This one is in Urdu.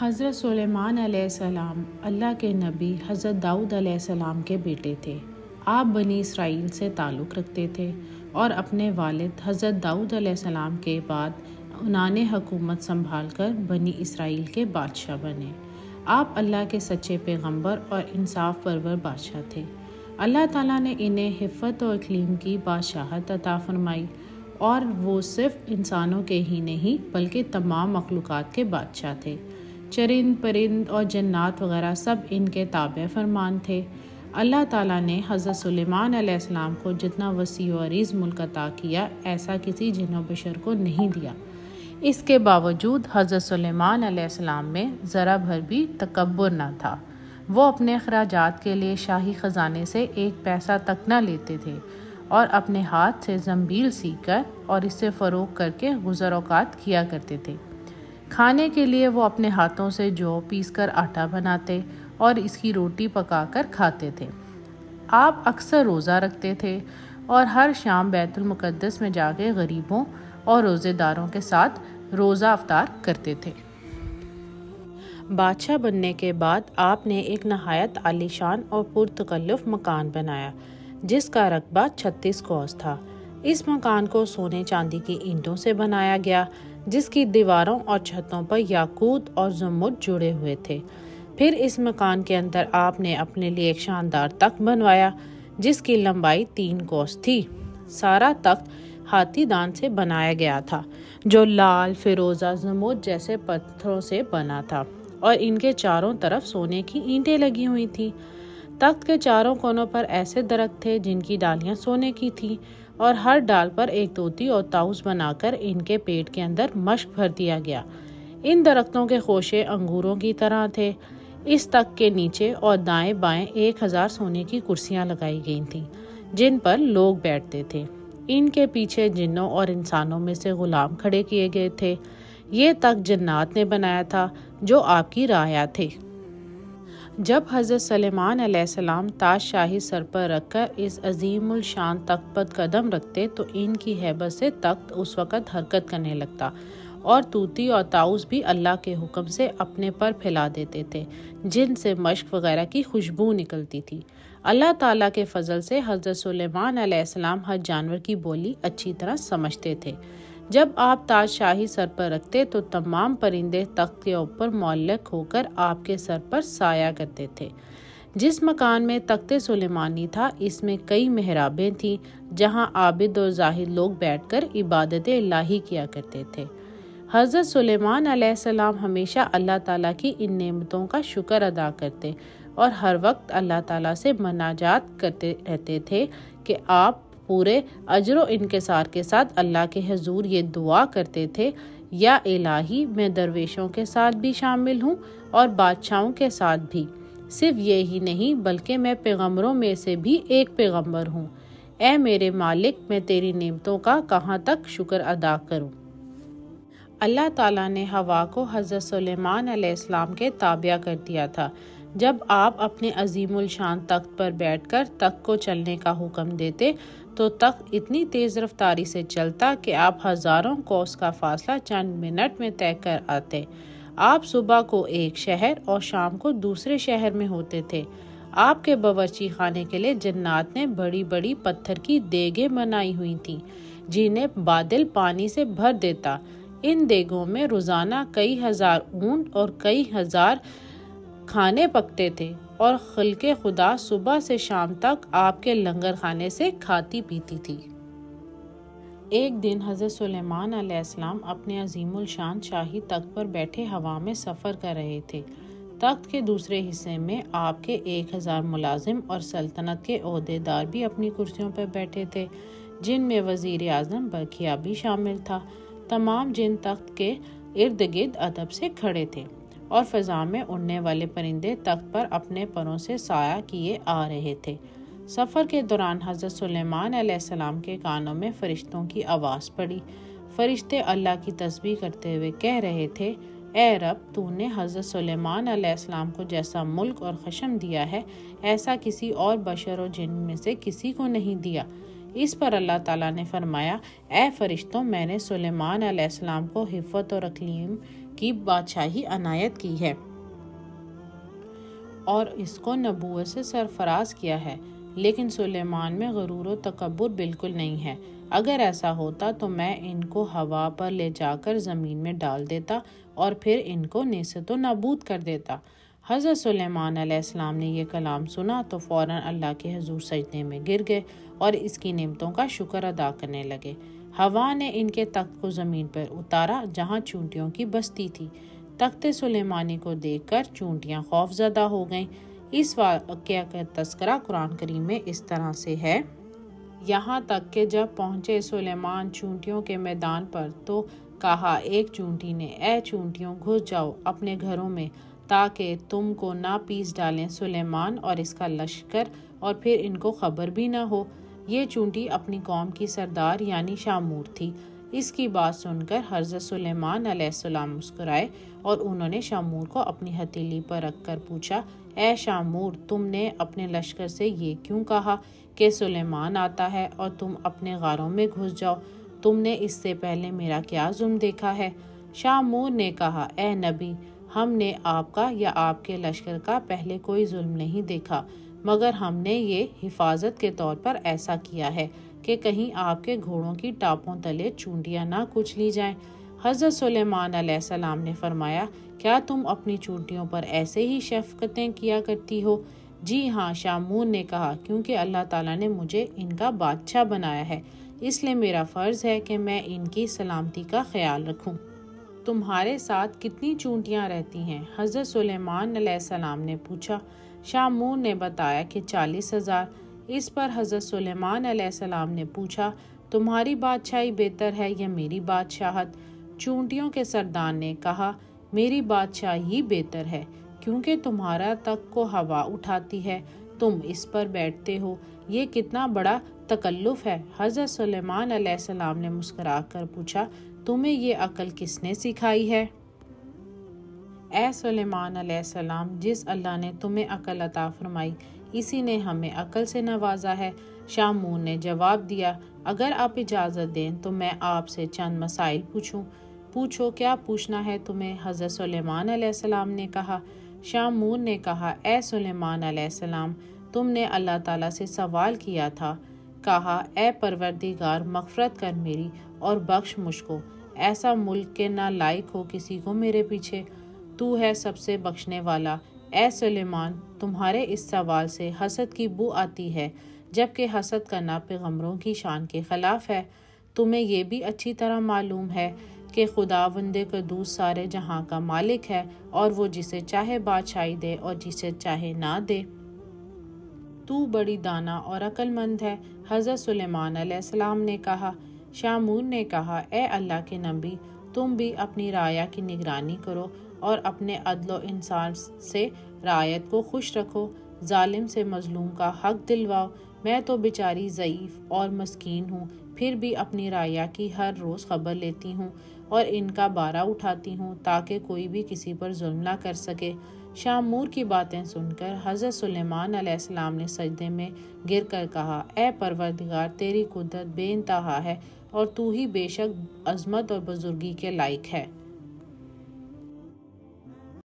حضرت سلیمان علیہ السلام اللہ کے نبی حضرت داؤد علیہ السلام کے بیٹے تھے۔ آپ بنی اسرائیل سے تعلق رکھتے تھے اور اپنے والد حضرت داؤد علیہ السلام کے بعد انہوں نے حکومت سنبھال کر بنی اسرائیل کے بادشاہ بنے۔ آپ اللہ کے سچے پیغمبر اور انصاف پرور بادشاہ تھے۔ اللہ تعالیٰ نے انہیں حفت و اقلیم کی بادشاہت عطا فرمائی اور وہ صرف انسانوں کے ہی نہیں بلکہ تمام مخلوقات کے بادشاہ تھے۔ چرند پرند اور جنات وغیرہ سب ان کے تابع فرمان تھے۔ اللہ تعالیٰ نے حضرت سلیمان علیہ السلام کو جتنا وسیع و عریض ملک عطا کیا ایسا کسی جن و بشر کو نہیں دیا۔ اس کے باوجود حضرت سلیمان علیہ السلام میں ذرا بھر بھی تکبر نہ تھا۔ وہ اپنے اخراجات کے لیے شاہی خزانے سے ایک پیسہ تک نہ لیتے تھے اور اپنے ہاتھ سے زنبیل سی کر اور اسے فروخت کر کے گزر اوقات کیا کرتے تھے۔ کھانے کے لیے وہ اپنے ہاتھوں سے جو پیس کر آٹا بناتے اور اس کی روٹی پکا کر کھاتے تھے۔ آپ اکثر روزہ رکھتے تھے اور ہر شام بیت المقدس میں جا کے غریبوں اور روزے داروں کے ساتھ روزہ افطار کرتے تھے۔ بادشاہ بننے کے بعد آپ نے ایک نہایت عالی شان اور پرتکلف مکان بنایا جس کا رقبہ 36 کوس تھا۔ اس مکان کو سونے چاندی کی اینٹوں سے بنایا گیا جس کی دیواروں اور چھتوں پر یاقوت اور زمرد جڑے ہوئے تھے۔ پھر اس مکان کے اندر آپ نے اپنے لیے ایک شاندار تخت بنوایا جس کی لمبائی 3 کوس تھی۔ سارا تخت ہاتھی دان سے بنایا گیا تھا جو لال، فیروزہ، زمرد جیسے پتھروں سے بنا تھا اور ان کے چاروں طرف سونے کی اینٹیں لگی ہوئی تھیں۔ تخت کے چاروں کونوں پر ایسے درخت تھے جن کی ڈالیاں سونے کی تھیں اور ہر ڈال پر ایک طوطی اور طاؤس بنا کر ان کے پیٹ کے اندر مشق بھر دیا گیا۔ ان درختوں کے خوشے انگوروں کی طرح تھے۔ اس تخت کے نیچے اور دائیں بائیں 1000 سونے کی کرسیاں لگائی گئی تھیں جن پر لوگ بیٹھتے تھے۔ ان کے پیچھے جنوں اور انسانوں میں سے غلام کھڑے کیے گئے تھے۔ یہ تخت جنات نے بنایا تھا جو آپ کی رعایا تھے۔ جب حضرت سلیمان علیہ السلام تاج شاہی سر پر رکھ کر اس عظیم الشان تخت پر قدم رکھتے تو ان کی ہیبت سے تخت اس وقت حرکت کرنے لگتا اور طوطی اور طاؤس بھی اللہ کے حکم سے اپنے پر پھیلا دیتے تھے جن سے مشک وغیرہ کی خوشبو نکلتی تھی۔ اللہ تعالیٰ کے فضل سے حضرت سلیمان علیہ السلام ہر جانور کی بولی اچھی طرح سمجھتے تھے۔ جب آپ تاج شاہی سر پر رکھتے تو تمام پرندے تخت کے اوپر معلق ہو کر آپ کے سر پر سایہ کرتے تھے۔ جس مکان میں تخت سلیمانی تھا اس میں کئی محرابیں تھیں جہاں عابد اور زاہد لوگ بیٹھ کر عبادت الہی کیا کرتے تھے۔ حضرت سلیمان علیہ السلام ہمیشہ اللہ تعالیٰ کی ان نعمتوں کا شکر ادا کرتے اور ہر وقت اللہ تعالیٰ سے مناجات کرتے رہتے تھے کہ آپ پورے اجر و انکسار کے ساتھ اللہ کے حضور یہ دعا کرتے تھے، یا الہی میں درویشوں کے ساتھ بھی شامل ہوں اور بادشاہوں کے ساتھ بھی، صرف یہی نہیں بلکہ میں پیغمبروں میں سے بھی ایک پیغمبر ہوں۔ اے میرے مالک، میں تیری نعمتوں کا کہاں تک شکر ادا کروں۔ اللہ تعالیٰ نے ہوا کو حضرت سلیمان علیہ السلام کے تابع کر دیا تھا۔ جب آپ اپنے عظیم الشان تخت پر بیٹھ کر تخت کو چلنے کا حکم دیتے تو تخت اتنی تیز رفتاری سے چلتا کہ آپ ہزاروں کوس کا فاصلہ چند منٹ میں طے کر آتے۔ آپ صبح کو ایک شہر اور شام کو دوسرے شہر میں ہوتے تھے۔ آپ کے باورچی خانے کے لیے جنات نے بڑی بڑی پتھر کی دیگیں بنائی ہوئی تھیں جنہیں بادل پانی سے بھر دیتا۔ ان دیگوں میں روزانہ کئی ہزار اونٹ اور کئی ہزار کھانے پکتے تھے اور خلق خدا صبح سے شام تک آپ کے لنگر خانے سے کھاتی پیتی تھی۔ ایک دن حضرت سلیمان علیہ السلام اپنے عظیم الشان شاہی تخت پر بیٹھے ہوا میں سفر کر رہے تھے۔ تخت کے دوسرے حصے میں آپ کے 1000 ملازم اور سلطنت کے عہدیدار بھی اپنی کرسیوں پر بیٹھے تھے جن میں وزیر اعظم برکھیا بھی شامل تھا۔ تمام جن تخت کے ارد گرد ادب سے کھڑے تھے اور فضا میں اڑنے والے پرندے تخت پر اپنے پروں سے سایہ کیے آ رہے تھے۔ سفر کے دوران حضرت سلیمان علیہ السلام کے کانوں میں فرشتوں کی آواز پڑی۔ فرشتے اللہ کی تسبیح کرتے ہوئے کہہ رہے تھے، اے رب، تو نے حضرت سلیمان علیہ السلام کو جیسا ملک اور خشم دیا ہے ایسا کسی اور بشر و جن میں سے کسی کو نہیں دیا۔ اس پر اللہ تعالیٰ نے فرمایا، اے فرشتوں، میں نے سلیمان علیہ السلام کو حفت اور اقلیم کی بادشاہی عنایت کی ہے اور اس کو نبوت سے سرفراز کیا ہے، لیکن سلیمان میں غرور و تکبر بالکل نہیں ہے۔ اگر ایسا ہوتا تو میں ان کو ہوا پر لے جا کر زمین میں ڈال دیتا اور پھر ان کو نیست و نابود کر دیتا۔ حضرت سلیمان علیہ السلام نے یہ کلام سنا تو فوراً اللہ کے حضور سجدے میں گر گئے اور اس کی نعمتوں کا شکر ادا کرنے لگے۔ ہوا نے ان کے تخت کو زمین پر اتارا جہاں چونٹیوں کی بستی تھی۔ تخت سلیمانی کو دیکھ کر چونٹیاں خوف زدہ ہو گئیں۔ اس واقعہ کا تذکرہ قرآن کریم میں اس طرح سے ہے، یہاں تک کہ جب پہنچے سلیمان چونٹیوں کے میدان پر تو کہا ایک چونٹی نے، اے چونٹیوں گھس جاؤ اپنے گھروں میں تاکہ تم کو نہ پیس ڈالیں سلیمان اور اس کا لشکر اور پھر ان کو خبر بھی نہ ہو۔ یہ چونٹی اپنی قوم کی سردار یعنی شامور تھی۔ اس کی بات سن کر حضرت سلیمان علیہ السلام مسکرائے اور انہوں نے شامور کو اپنی ہتھیلی پر رکھ کر پوچھا، اے شامور، تم نے اپنے لشکر سے یہ کیوں کہا کہ سلیمان آتا ہے اور تم اپنے غاروں میں گھس جاؤ؟ تم نے اس سے پہلے میرا کیا ظلم دیکھا ہے؟ شامور نے کہا، اے نبی، ہم نے آپ کا یا آپ کے لشکر کا پہلے کوئی ظلم نہیں دیکھا، مگر ہم نے یہ حفاظت کے طور پر ایسا کیا ہے کہ کہیں آپ کے گھوڑوں کی ٹاپوں تلے چونٹیاں نہ کچلی جائیں۔ حضرت سلیمان علیہ السلام نے فرمایا، کیا تم اپنی چونٹیوں پر ایسے ہی شفقتیں کیا کرتی ہو؟ جی ہاں، شامور نے کہا، کیونکہ اللہ تعالیٰ نے مجھے ان کا بادشاہ بنایا ہے، اس لیے میرا فرض ہے کہ میں ان کی سلامتی کا خیال رکھوں۔ تمہارے ساتھ کتنی چونٹیاں رہتی ہیں؟ حضرت سلیمان علیہ السلام نے پوچھا۔ شامور نے بتایا کہ 40,000۔ اس پر حضرت سلیمان علیہ السلام نے پوچھا، تمہاری بادشاہی بہتر ہے یا میری بادشاہت؟ چونٹیوں کے سردار نے کہا، میری بادشاہی بہتر ہے، کیونکہ تمہارا تخت کو ہوا اٹھاتی ہے، تم اس پر بیٹھتے ہو، یہ کتنا بڑا تکلف ہے۔ حضرت سلیمان علیہ السلام نے مسکرا کر پوچھا، تمہیں یہ عقل کس نے سکھائی ہے؟ اے سلیمان علیہ السلام، جس اللہ نے تمہیں عقل عطا فرمائی اسی نے ہمیں عقل سے نوازا ہے۔ شامور نے جواب دیا، اگر آپ اجازت دیں تو میں آپ سے چند مسائل پوچھوں۔ پوچھو، کیا پوچھنا ہے تمہیں؟ حضرت سلیمان علیہ السلام نے کہا۔ شامور نے کہا، اے سلیمان علیہ السلام، تم نے اللہ تعالیٰ سے سوال کیا تھا، کہا، اے پروردگار مغفرت کر میری اور بخش مجھ کو، ایسا ملک کہ نہ لائق ہو کسی کو میرے پیچھے، تو ہے سب سے بخشنے والا۔ اے سلیمان، تمہارے اس سوال سے حسد کی بو آتی ہے، جبکہ حسد کرنا پیغمبروں کی شان کے خلاف ہے۔ تمہیں یہ بھی اچھی طرح معلوم ہے کہ خداوند قدوس سارے جہاں کا مالک ہے اور وہ جسے چاہے بادشاہی دے اور جسے چاہے نہ دے۔ تو بڑی دانا اور عقل مند ہے۔ حضرت سلیمان علیہ السلام نے کہا۔ شامور نے کہا، اے اللہ کے نبی، تم بھی اپنی رعایا کی نگرانی کرو اور اپنے عدل و انصاف سے رعایت کو خوش رکھو، ظالم سے مظلوم کا حق دلواؤ۔ میں تو بیچاری ضعیف اور مسکین ہوں، پھر بھی اپنی رعایا کی ہر روز خبر لیتی ہوں اور ان کا بارہ اٹھاتی ہوں تاکہ کوئی بھی کسی پر ظلم نہ کر سکے۔ شامور کی باتیں سن کر حضرت سلیمان علیہ السلام نے سجدے میں گر کر کہا، اے پروردگار، تیری قدرت بے انتہا ہے اور تو ہی بے شک عظمت اور بزرگی کے لائق ہے۔